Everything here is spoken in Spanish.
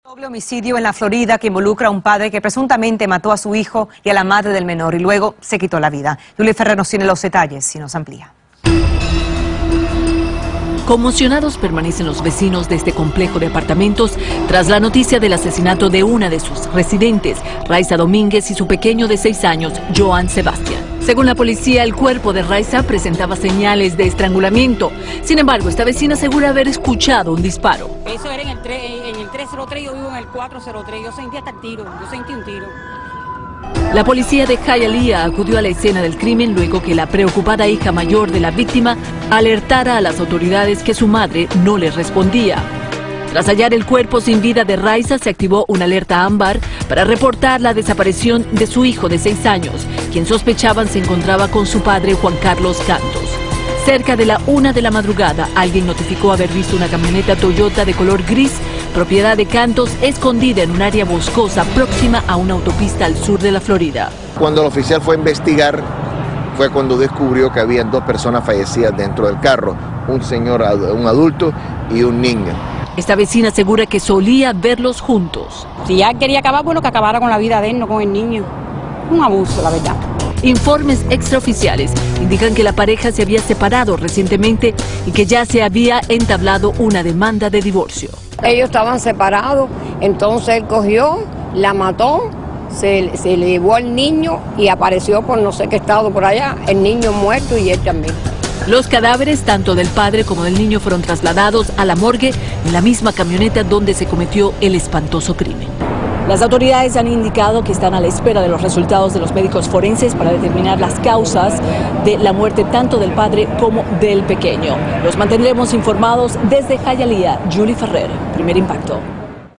Doble homicidio en la Florida que involucra a un padre que presuntamente mató a su hijo y a la madre del menor y luego se quitó la vida. Julie Ferrer nos tiene los detalles y nos amplía. Conmocionados permanecen los vecinos de este complejo de apartamentos tras la noticia del asesinato de una de sus residentes, Raiza Domínguez, y su pequeño de 6 años, Joan Sebastián. Según la policía, el cuerpo de Raiza presentaba señales de estrangulamiento. Sin embargo, esta vecina asegura haber escuchado un disparo. Eso era en el 303, yo vivo en el 403, yo sentí hasta el tiro, yo sentí un tiro. La policía de Hialeah acudió a la escena del crimen luego que la preocupada hija mayor de la víctima alertara a las autoridades que su madre no le respondía. Tras hallar el cuerpo sin vida de Raiza, se activó una alerta ámbar para reportar la desaparición de su hijo de 6 años, quien sospechaban se encontraba con su padre Juan Carlos Cantos. Cerca de la 1 de la madrugada, alguien notificó haber visto una camioneta Toyota de color gris, propiedad de Cantos, escondida en un área boscosa próxima a una autopista al sur de la Florida. Cuando el oficial fue a investigar, fue cuando descubrió que habían 2 personas fallecidas dentro del carro, un señor, un adulto y un niño. Esta vecina asegura que solía verlos juntos. Si ya quería acabar, bueno, que acabara con la vida de él, no con el niño. Un abuso, la verdad. Informes extraoficiales indican que la pareja se había separado recientemente y que ya se había entablado una demanda de divorcio. Ellos estaban separados, entonces él cogió, la mató, se le llevó al niño y apareció por no sé qué estado por allá, el niño muerto y él también. Los cadáveres, tanto del padre como del niño, fueron trasladados a la morgue en la misma camioneta donde se cometió el espantoso crimen. Las autoridades han indicado que están a la espera de los resultados de los médicos forenses para determinar las causas de la muerte tanto del padre como del pequeño. Los mantendremos informados desde Hialeah. Julie Ferrer, Primer Impacto.